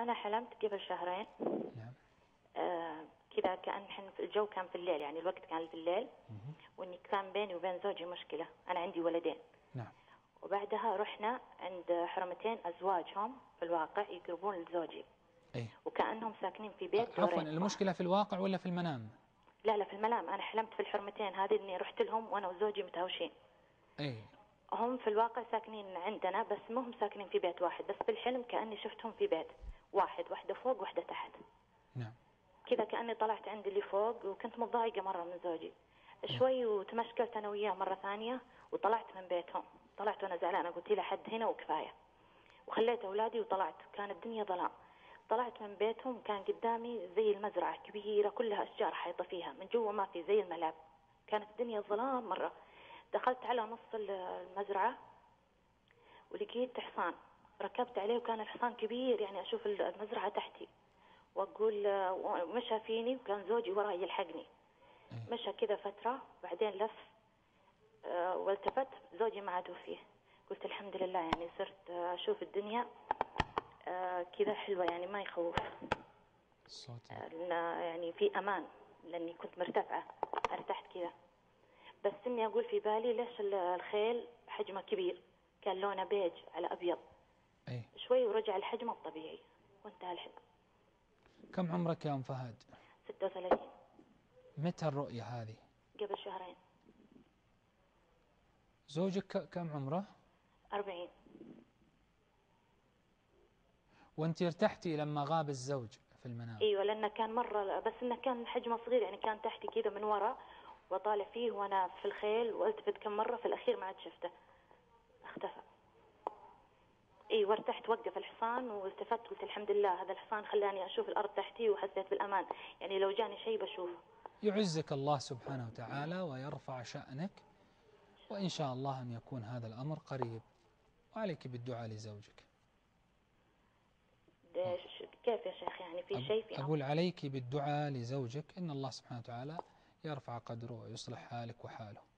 أنا حلمت قبل شهرين. نعم. كذا كأن الجو كان في الليل، يعني الوقت كان في الليل. وإني كان بيني وبين زوجي مشكلة، أنا عندي ولدين. نعم. وبعدها رحنا عند حرمتين أزواجهم في الواقع يقربون لزوجي. أي. وكأنهم ساكنين في بيت عفوا، دورين. المشكلة في الواقع ولا في المنام؟ لا في المنام. أنا حلمت في الحرمتين هذه إني رحت لهم وأنا وزوجي متهاوشين. أي. هم في الواقع ساكنين عندنا، بس ما هم ساكنين في بيت واحد، بس في الحلم كأني شفتهم في بيت واحد، واحدة فوق واحدة تحت. نعم. كذا كأني طلعت عند اللي فوق، وكنت متضايقة مرة من زوجي شوي، وتمشكلت أنا وياه مرة ثانية وطلعت من بيتهم. طلعت وأنا زعلانة، قلت له حد هنا وكفاية، وخليت أولادي وطلعت. كانت الدنيا ظلام. طلعت من بيتهم، كان قدامي زي المزرعة كبيرة كلها أشجار حيطة فيها، من جوا ما في، زي الملعب. كانت الدنيا ظلام مرة. دخلت على نص المزرعة ولقيت حصان، ركبت عليه وكان الحصان كبير، يعني أشوف المزرعة تحتي، وأقول مشى فيني، وكان زوجي وراي يلحقني. مشى كذا فترة، بعدين لف والتفت، زوجي ما عاد فيه. قلت الحمد لله، يعني صرت أشوف الدنيا كذا حلوة، يعني ما يخوف. الصوت يعني في أمان، لأني كنت مرتفعة، ارتحت كذا. بس إني أقول في بالي ليش الخيل حجمه كبير، كان لونه بيج على أبيض. أي. شوي ورجع الحجم الطبيعي وانتهى الحلم. كم عمرك يا أم فهد؟ 36. متى الرؤية هذه؟ قبل شهرين. زوجك كم عمره؟ 40. وأنت ارتحتي لما غاب الزوج في المنام؟ ايوه، لانه كان مره، بس انه كان حجمه صغير، يعني كان تحتي كذا من ورا، وطالع فيه وانا في الخيل، والتفت كم مره، في الاخير ما عاد شفته، اختفى. ايوه، وارتحت، وقف الحصان والتفت، قلت الحمد لله، هذا الحصان خلاني اشوف الارض تحتي وحسيت بالامان، يعني لو جاني شيء بشوفه. يعزك الله سبحانه وتعالى ويرفع شأنك، وإن شاء الله أن يكون هذا الأمر قريب. وعليك بالدعاء لزوجك. كيف يا شيخ؟ يعني في شيء في أقول عليك بالدعاء لزوجك، إن الله سبحانه وتعالى يرفع قدره ويصلح حالك وحاله.